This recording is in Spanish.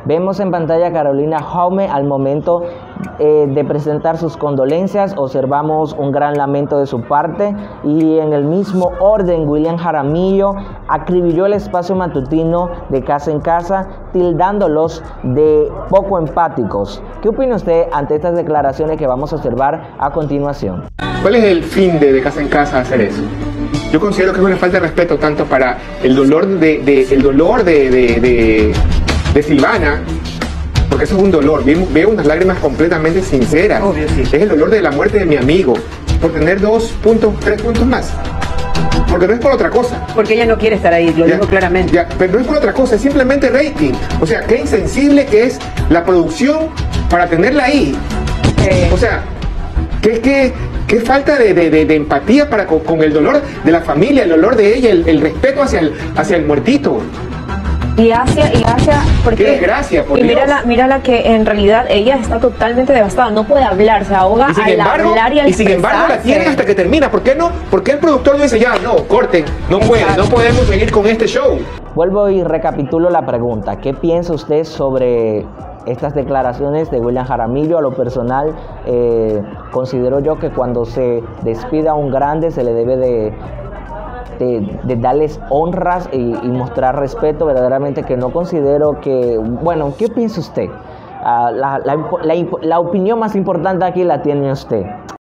Vemos en pantalla a Carolina Jaume al momento de presentar sus condolencias. Observamos un gran lamento de su parte y en el mismo orden William Jaramillo acribilló el espacio matutino de Casa en Casa, tildándolos de poco empáticos. ¿Qué opina usted ante estas declaraciones que vamos a observar a continuación? ¿Cuál es el fin de Casa en Casa hacer eso? Yo considero que es una falta de respeto tanto para el dolor de Silvana, porque eso es un dolor. Veo unas lágrimas completamente sinceras. Obvio, sí. Es el dolor de la muerte de mi amigo por tener 2 puntos, 3 puntos más. Porque no es por otra cosa. Porque ella no quiere estar ahí, lo digo claramente. Ya, pero no es por otra cosa, es simplemente rating. O sea, qué insensible que es la producción para tenerla ahí. O sea, qué falta de empatía con el dolor de la familia, el dolor de ella, el respeto hacia el muertito. Y Asia, porque qué desgracia, por y Dios. mírala que en realidad ella está totalmente devastada, no puede hablar, se ahoga al hablar y al Y sin embargo la tienen hasta que termina. ¿Por qué no? ¿Por qué el productor no dice ya, no, corten, no podemos seguir con este show? Vuelvo y recapitulo la pregunta. ¿Qué piensa usted sobre estas declaraciones de William Jaramillo? A lo personal, considero yo que cuando se despida a un grande se le debe de darles honras y mostrar respeto. Verdaderamente que no considero que... Bueno, ¿qué piensa usted? La opinión más importante aquí la tiene usted.